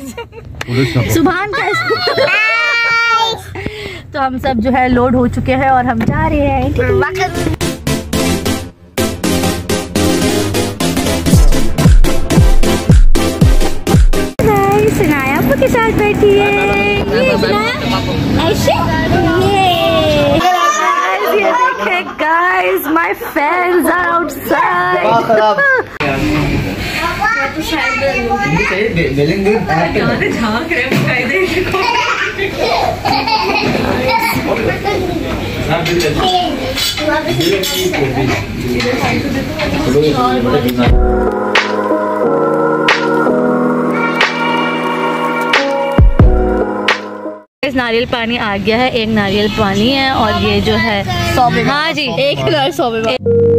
सुभान का तो हम सब जो है लोड हो चुके हैं और हम जा रहे हैं। सनाया आपको के साथ बैठी है ऐसे। ये देखें guys, my fans are outside. नारियल पानी आ गया है, एक नारियल पानी है और ये जो है 100। हाँ जी, एक 100।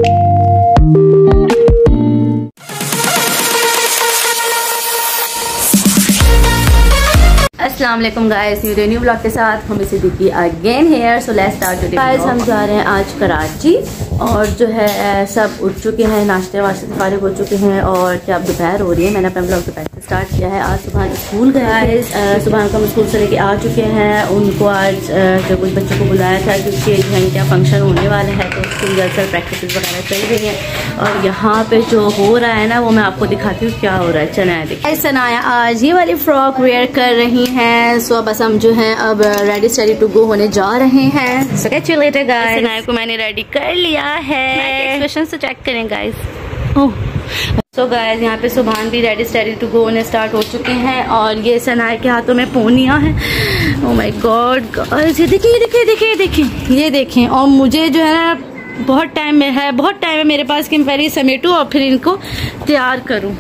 अस्सलाम वालेकुम गाइस, न्यू ब्लॉग के साथ हम Siddiqui again here. So let's start today guys. हम जा रहे हैं आज कराची और जो है सब उठ चुके हैं, नाश्ते वाश्ते से फारिग हो चुके हैं और क्या अब दोपहर हो रही है। मैंने अपना ब्लॉग दोपहर से स्टार्ट किया है। आज सुबह स्कूल गया है, सुबह को हम स्कूल से लेके आ चुके हैं। उनको आज जो कुछ बच्चों को बुलाया था क्योंकि क्या फंक्शन होने वाले हैं तो उसकी रिहर्सल प्रैक्टिस वगैरह चल रही हैं। और यहाँ पे जो हो रहा है ना वो मैं आपको दिखाती हूँ क्या हो रहा है। चना देखिए, सनाया आज ये वाली फ्रॉक वेयर कर रही हैं। सो बस हम जो है अब रेडी स्टडी टू गो होने जा रहे हैं। So catch you later guys. Sanaya को मैंने रेडी कर लिया है, एक्सप्रेशन से चेक करें गाइस। ओह सो गाइस, यहाँ पे सुभान भी रेडी स्टडी टू गो होने स्टार्ट हो चुके हैं और ये सनाया के हाथों में पोनियाँ हैं। ओह माय गॉड गाइस, ये देखिए देखिए देखिए देखिए ये देखें। और मुझे जो है ना बहुत टाइम है मेरे पास कि मैं पहले समेटूँ और फिर इनको तैयार करूँ।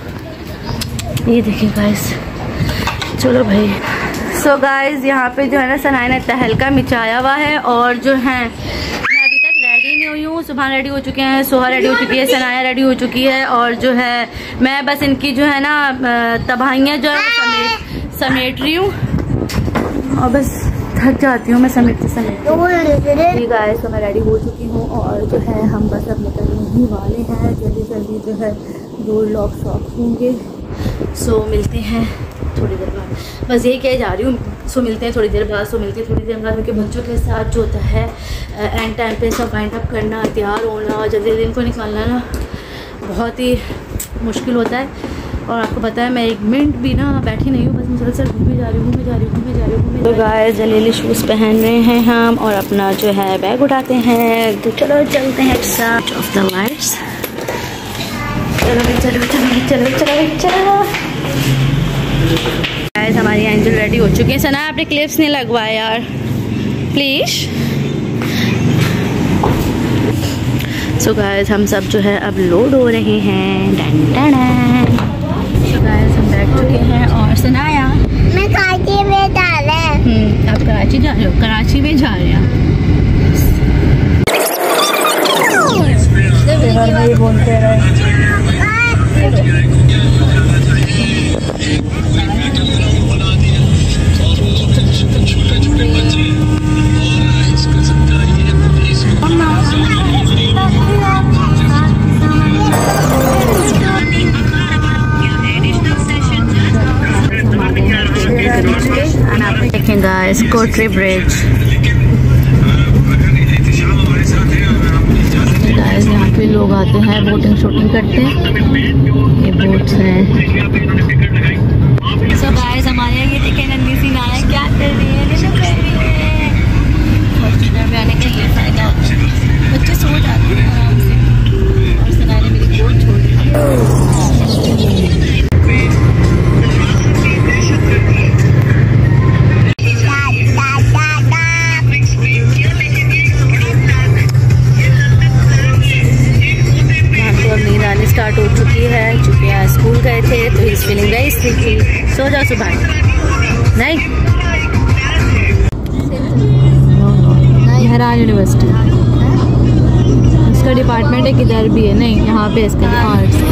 ये देखिए गाइस, चलो भाई। सो गाइस, यहाँ पे जो है ना सनाया ने तहलका मचाया हुआ है और जो है मैं अभी तक रेडी नहीं हुई हूँ। सुभान रेडी हो चुके हैं, सोहा रेडी हो चुकी है, सनाया रेडी हो चुकी है और जो है मैं बस इनकी जो है ना तबाहियाँ जो है समेट रही हूँ और बस थक जाती हूँ मैं समेटते समेटते। गाइस, तो मैं रेडी हो चुकी हूँ और जो है हम बस अब निकलने ही वाले हैं। जल्दी जल्दी जो है डोर लॉक शॉक होंगे। सो मिलते हैं थोड़ी देर बाद, बस यही कह जा रही हूँ। सो मिलते हैं थोड़ी देर बाद, थोड़ी देर बाद क्योंकि बच्चों के साथ जो होता है एंड टाइम पे सब वाइंड अप करना, तैयार होना और जल्दी जल्दी इनको निकालना ना बहुत ही मुश्किल होता है। और आपको पता है मैं एक मिनट भी ना बैठी नहीं हूँ, बस मुसलसल घूमे जा रही हूँ। तो गाइस, जलीली शूज़ पहन रहे हैं हम और अपना जो है बैग उठाते हैं। तो चलो चलते हैं। Switch off the lights. चलो गाइस, हमारी एंजल रेडी हो चुकी है। सना आपने क्लिप्स नहीं लगवाए यार प्लीज। सो गाइस, हम सब जो है अब लोड हो रहे हैं। सो गाइस, हम बैठ चुके हैं और सनाया मैं कराची में जा रहे हैं। आप कराची जा रहे हो? कराची में जा रहे हैं। बोलते रहे गाइस, कोटरी ब्रिज। गाइस, यहाँ पे लोग आते हैं, बोटिंग शूटिंग करते हैं। ये बोट्स हैं। सो गाइस, हमारे ये देखें नन्ही सी नाया क्या कर रही है, फॉर्च्यूनर में आने का ये फायदा होता है, बच्चे सो जाते हैं आराम से। और सनाया ने मेरी बोट छोड़ दी। स्टार्ट हो चुकी है, चूँकि आज स्कूल गए थे तो इस फीलिंग वेरी स्लीपी। सो जाओ सुबह। नहीं, हरान यूनिवर्सिटी इसका डिपार्टमेंट है, किधर भी है नहीं, यहाँ पे इसका आर्ट्स।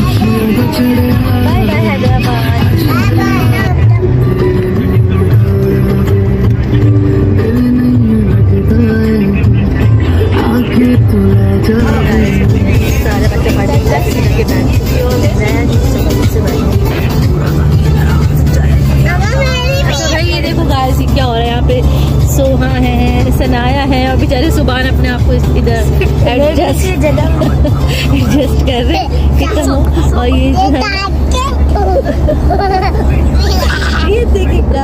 सारे बच्चे पढ़ते हैं। सनाया है और बेचारे सुभान अपने आप को इधर एडजस्ट कर रहे हैं। और ये जो है ये देखिएगा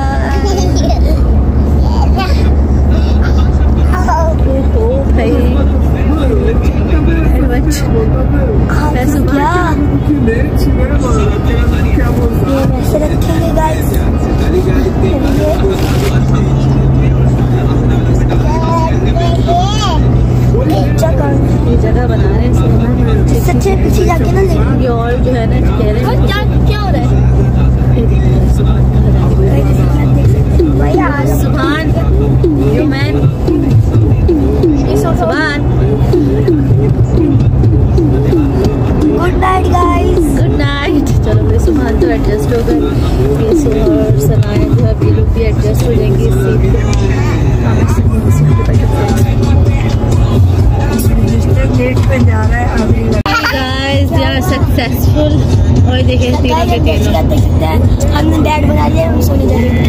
ये जगह बना रहे हैं सच्चे पीछे जाके ना लेंगे। और जो है ना कह रहे हैं क्या हो रहा है Subhan Subhan. Good night guys, good night. चलो मेरे सुभान तो एडजस्ट हो गए, और सनाया जो है ये लोग भी एडजस्ट हो जाएंगे इस सीट पे जा रहा है अभी। Guys they are successful. और देखिए तीनों के तीनों हमने बेड बना लिया, हम सोने जा रहे हैं।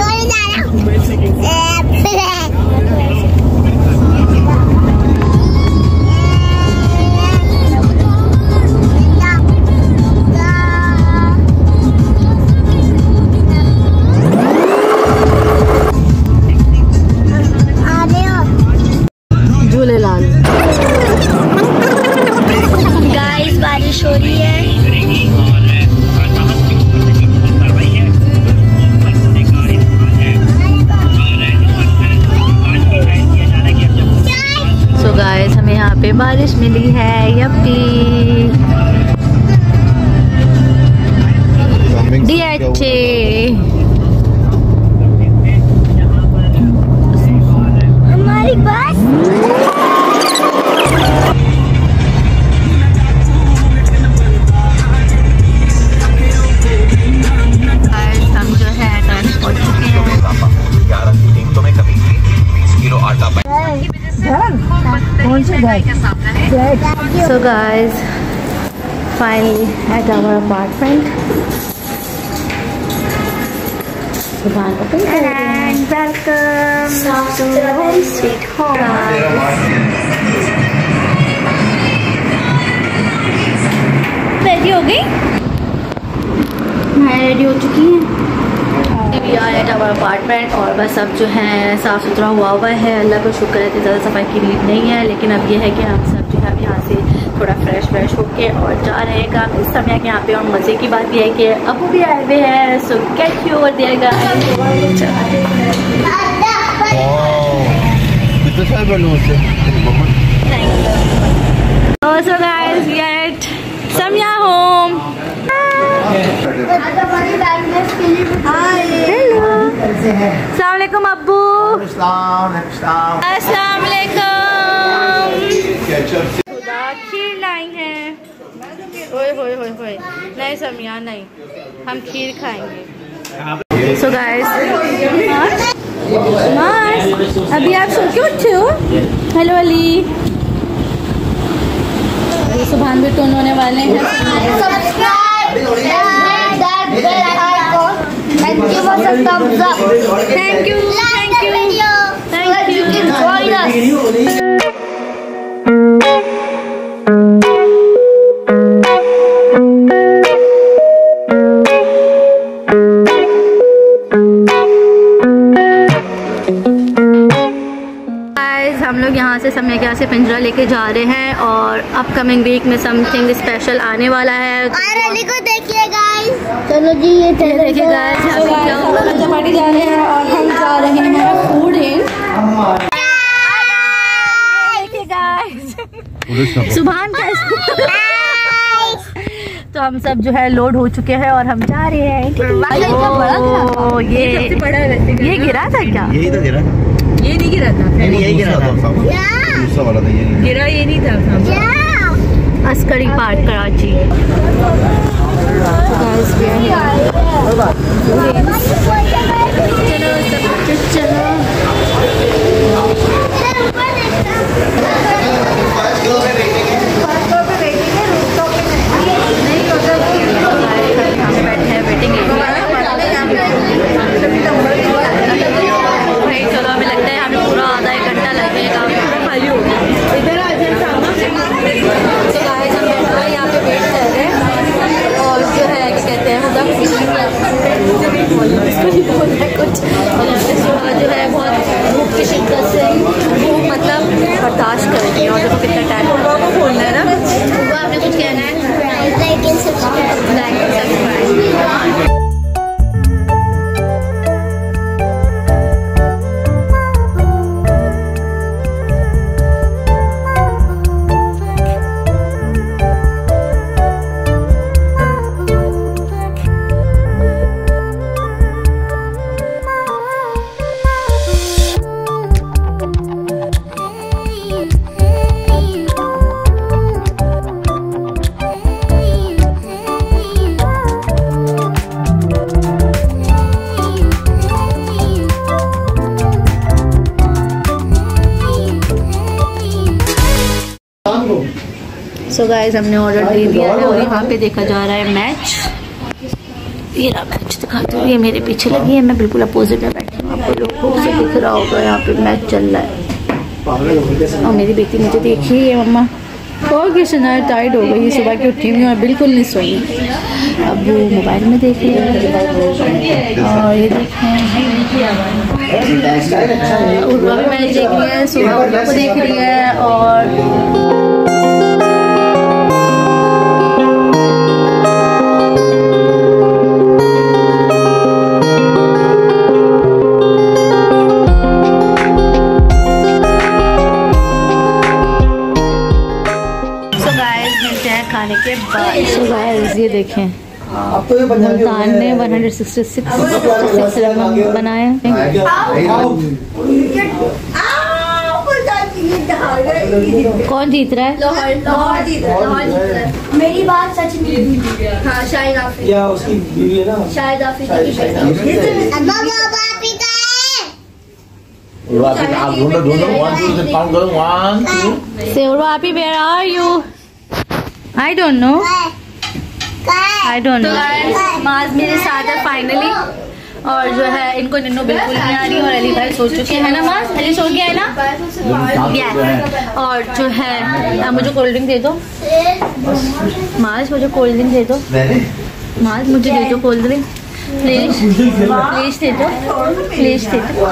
झूलेलाल। गाइस बारिश हो रही है। सो गाइस हमें यहाँ पे बारिश मिली है। यप्पी डीएचए हमारी बस। हम जो है ट्रांसपोर्ट चुके हैं। So guys, finally at our apartment. Suban open and welcome to our sweet home. Ready हो गई? मैं रेडी हो चुकी हूँ। We are at our apartment और बस अब जो है साफ़ सुथरा हुआ है। अल्लाह को शुक्र है कि ज़्यादा सफाई की नीड नहीं है, लेकिन अब ये है कि हम सब जो है यहाँ से थोड़ा फ्रेश होके और जा रहे हैं काम इस समय के यहाँ पे। और मज़े की बात यह है कि अबू भी आए हुए हैं। So get you over there guys. So guys we are at समया होम। अस्सलाम वालेकुम अब्बू। अस्सलाम वालेकुम। खीर लाई है। ओए होए होए होए नहीं समिया नहीं, हम खीर खाएंगे। सो गाइस अभी आप सो के उठे हो? हेलो अली। सुभान भी टोन होने वाले हैं। Thank you for the thumbs up. Thank you. Thank you. Thank you. Join us. हम लोग यहाँ से समय के यहाँ से पिंजरा लेके जा रहे हैं और अपकमिंग वीक में समथिंग स्पेशल आने वाला है। को देखिए गाइस। चलो जी ये देखिए गाइस, चपाटी जा रहे हैं और हम जा रहे हैं फूड इन। देखिए गाइस सुभान का तो हम सब जो है लोड हो चुके हैं और हम जा रहे हैं। ओ ये गिरा था क्या? यही तो गिरा। ये नहीं गिरा था। यही गिरा था। दूसरा वाला था ये। गिरा ये नहीं था। अस्करी पार्क कराची। चलो चलो हमें लगता है हमें पूरा आधा 1 घंटा कुछ जो है बहुत धूप की शिद्दत से वो मतलब बर्दाश्त करेंगे। और देखो कितना टाइम को खोलना है ना, वो आपने कुछ कहना है? Like and subscribe. So guys हमने ऑर्डर दे दिया है और यहाँ पे देखा जा रहा है मैच। ये रहा मैच दिखाती हूँ, ये मेरे पीछे लगी है, मैं बिल्कुल अपोजिट में बैठी हूँ। आपको लोगों से दिख रहा होगा यहाँ पे मैच चल रहा है। और मेरी बेटी मुझे देखी है मम्मा और किसी ना टाइट हो गई, सुबह की उठी हुई और बिल्कुल नहीं सोई। अब वो मोबाइल में देख रही है और ये देखें उर्वा भी मैच देख रही है, सुबह को देख रही है। और खाने के बाद ये देखें मुल्तान ने 166 बनाया। कौन जीत रहा है? लाहौर जीत रहा है। मेरी बात सच नहीं। हाँ शाहिद आफरीदी या उसकी बीवी है ना, Shahid Afridi. Say Urwapi, where are you? I don't know. I don't know. माज मेरे साथ है फाइनली। और जो है इनको निन्नो बिल्कुल नहीं आ रही और अली भाई सो चुके हैं ना। माज अली सो गया है ना। यस। और जो है मुझे कोल्ड ड्रिंक दे दो। माज मुझे कोल्ड ड्रिंक दे दो। माज मुझे दे दो कोल्ड ड्रिंक प्लीज। प्लीज दे दो, प्लीज दे दो।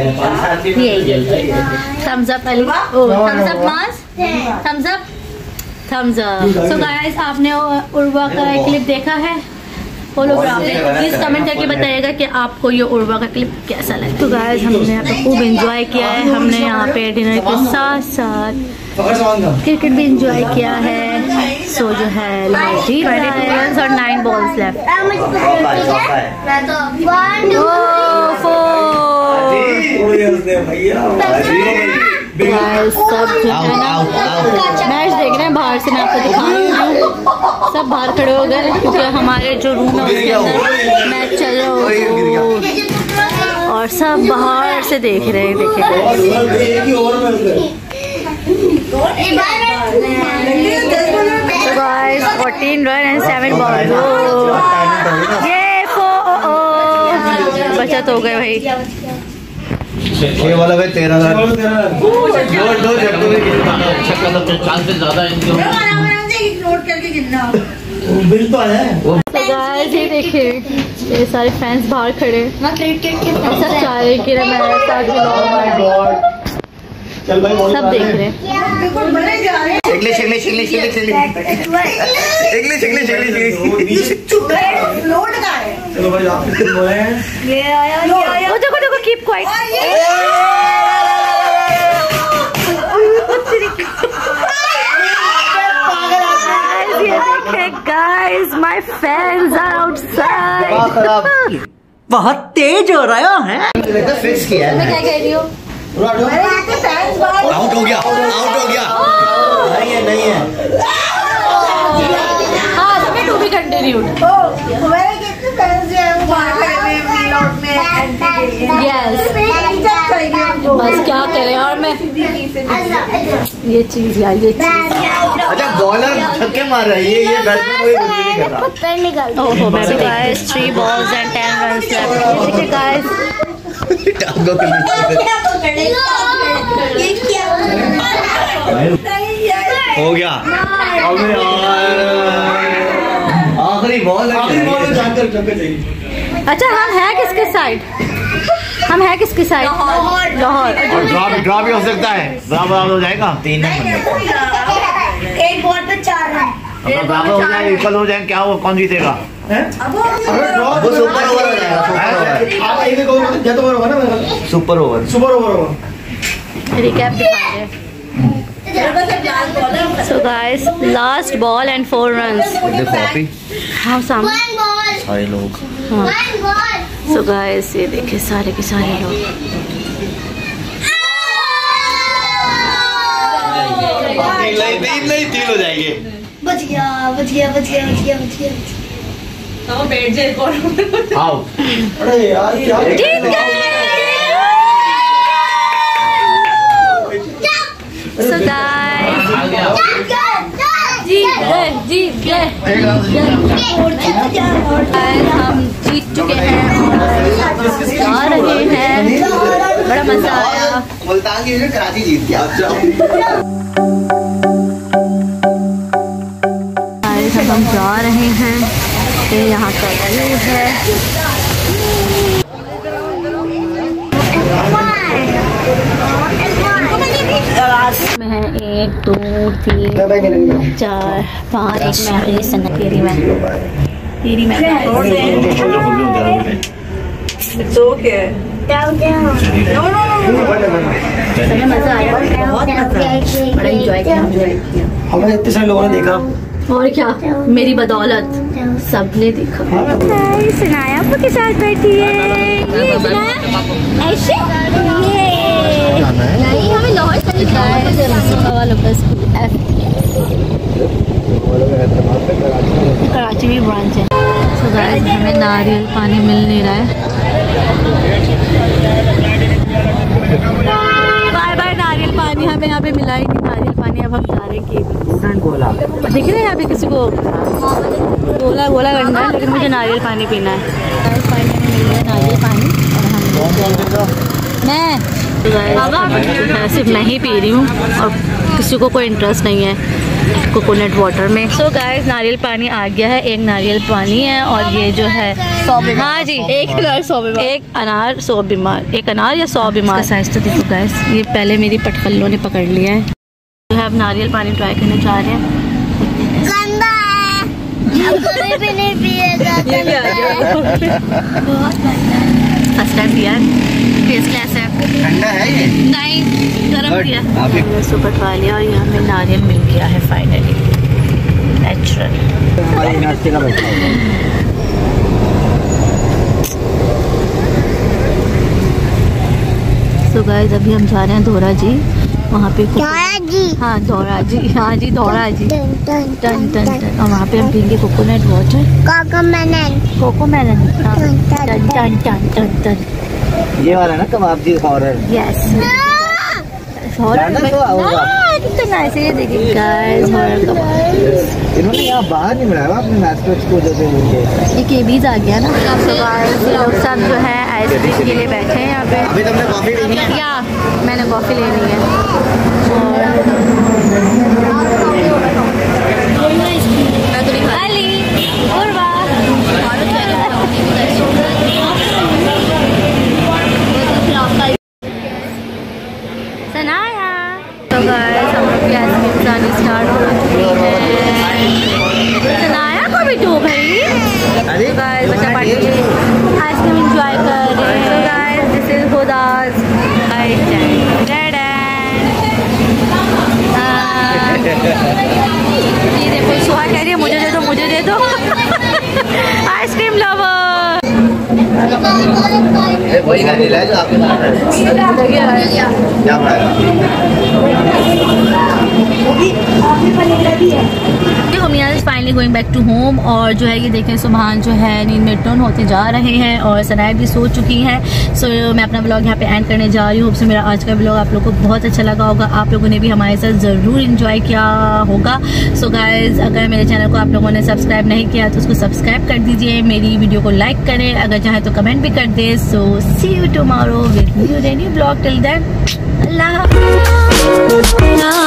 Thums Up Ali. Thums Up Maaz, Thums Up, Thums Up. So guys आपने उर्वा का एक क्लिप देखा है होलोग्राम में, प्लीज कमेंट करके बताइएगा कि आपको ये उर्वा का क्लिप कैसा लगा। तो गाइस हमने यहाँ पे खूब एंजॉय किया है। हमने यहाँ पे डिनर के साथ साथ क्रिकेट भी एंजॉय किया है। सो जो है 22 रन्स और 9 बॉल्स लेफ्ट। सब जो है ना मैच देख रहे हैं बाहर से, मैं आपको दिखा रही हूँ। सब बाहर खड़े हो गए क्योंकि हमारे जो रूम है उसके अंदर मैच चल रहा हो और सब बाहर से देख रहे हैं। देखें 14 रन एंड 7 बॉल। ये बचत हो गए भाई। 6 वाला भाई 13 रन। बिल तो आया। ये देखिए ये सारे फैंस बाहर खड़े सब चाह रहे कि मेरे साथ सब देख रहे हैं। English English English English English English English. चलो भाई आप ये आया देखो देखो keep quiet. Guys, my fans are outside. बहुत तेज हो रहा है। फिक्स किया है। मैं क्या कह रही हूँ? आउट हो गया, आउट हो गया। नहीं है नहीं है। हाँ तो मैं टू बी कंटिन्यूड। यस बस क्या करें। और मैं ये चीज यार ये चीज। अच्छा बॉलर छक्के मार रहा है ये बैट्समैन निकल। ओहो मैं भी guys 3 balls and 10 runs left। देखिए गाइस हो गया। आखिरी बॉल अच्छा हम हैं किसके साइड? हम हैं किसकी साइड? लाहौर। ड्रॉ भी हो सकता है, ड्रॉ हो जाएगा 3 रन। एक बॉल पे 4 रन। ड्रॉ हो जाए, इक्वल हो जाए, क्या हो, कौन जीतेगा? सुपर ओवर हो जाएगा। सुपर ओवर होगा। रिकैप दिखा रहे हैं। So guys, last ball and 4 runs. हाँ सामने सारे लोग। So guys, ये देखिए सारे के सारे लोग। नहीं 3 हो जाएंगे। बच गया। बैठ जाए आओ। अरे यार क्या जीत गए। So guys, जीत गए। हम जीत चुके हैं और आ रहे हैं। बड़ा मजा आया। मुल्तान की कराची जीत गया। हम जा रहे हैं। ये यहाँ का व्यू है। में है 1 2 3 4 5 तेरी में मजा आया। बड़ा एंजॉय किया। हमें इतने सारे लोगों ने देखा और क्या, मेरी बदौलत सबने देखा। सनाया आपको के साथ बैठी है। ये ऐसे नहीं, हमें लाहौर से कराची में ब्रांच है। तो गाइस हमें नारियल पानी मिल नहीं रहा है। बाय बाय नारियल पानी हमें यहाँ पे मिला ही नहीं। नारियल पानी अब हम जा रहे हैं दिख रहे हैं यहाँ पे किसी को गोला करना है, लेकिन मुझे नारियल पानी पीना है। नारियल पानी में मिल रहा है नारियल पानी और मैं सिर्फ मैं ही पी रही हूँ और किसी को कोई इंटरेस्ट नहीं है कोकोनट वाटर में। सो गाइस नारियल पानी आ गया है। 1 नारियल पानी है और ये जो है 100 बीमार। हाँ जी, 1 अनार 100 बीमार। 1 अनार 100 बीमार। 1 अनार या 100 बीमार। साइज तो देखो गाइस, ये पहले मेरी पटफल्लों ने पकड़ लिया है। जो है अब नारियल पानी ट्राई करने जा रहे हैं। गंदा है, भी नहीं पिएगा। फर्स्ट टाइम पिया है। टेस्ट कैसा है? ठंडा है ये? नहीं, गरम पिया। हमने सुपर खा लिया और यहाँ हमें नारियल मिल गया है फाइनली, नेचुरल। सो गाइस अभी हम जा रहे हैं धोरा जी। वहाँ पे हाँ धोरा जी, हाँ जी धोरा जी। टन और वहाँ पे हम पीएंगे कोकोनट वाटर। कोकोमेलन। टन ये वाला ना कबाब जी हॉरर। यस हॉरर में कितना ऐसे ये देखिए गाइस हॉरर कबाब। इन्होंने यहाँ बाहर नहीं मिलाया अपने मैस्टर्स को जैसे मुझे। ये केबीज आ गया ना। तो गाइस लोग सब जो है आइसक्रीम के लिए बैठे हैं यहाँ पे। अभी तुमने कॉफी लेनी है? या मैंने कॉफी लेनी है। सनाया तो गाइस हम लोग की आइसक्रीम खानी स्टार्ट हो चुकी है। सनाया को भी दो भाई। तो गाइस बच्चा पार्टी आइसक्रीम एंजॉय कर रहे हैं। तो गाइस दिस इज खुदास आइसक्रीम। ये देखो सुहा कह रही है मुझे दे दो आइसक्रीम लवर। वही गाड़ी लाए जो आपके साथ क्या देखो मियां is finally going back to home. और जो है ये देखें सुबहान जो है नींद में टर्न होते जा रहे हैं और सनाया भी सो चुकी हैं। सो मैं अपना ब्लॉग यहाँ पे एंड करने जा रही हूँ। होप से मेरा आज का ब्लॉग आप लोगों को बहुत अच्छा लगा होगा। आप लोगों ने भी हमारे साथ ज़रूर इंजॉय किया होगा। सो गाइज अगर मेरे चैनल को आप लोगों ने सब्सक्राइब नहीं किया तो उसको सब्सक्राइब कर दीजिए। मेरी वीडियो को लाइक करें, अगर चाहे तो कमेंट भी कर दे। So see you tomorrow with new blog. Till then अल्लाह हाफ़िज़।